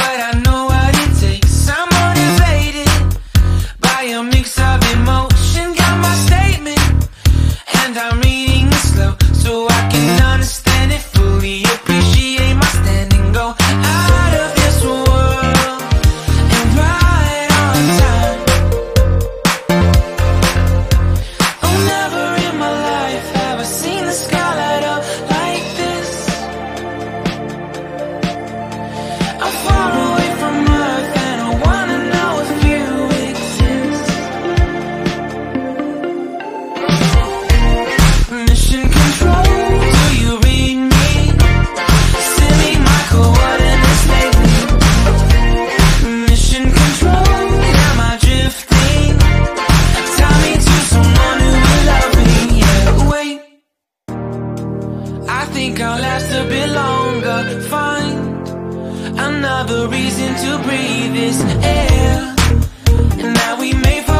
but I know what it takes. I'm motivated by a mix of emotion. Got my statement, and I'm reading it slow so I can understand it fully. Appreciate my stand and go out of this world and right on time. Oh, never in my life have I seen the sky light up like this. I'm far away from Earth and I wanna know if you exist. Mission control, do you read me? Send me my coordinates lately. Mission control, am I drifting? Tie me to someone who will love me. Yeah, wait, I think I'll last a bit longer. Find another reason to breathe this air, and now we may fall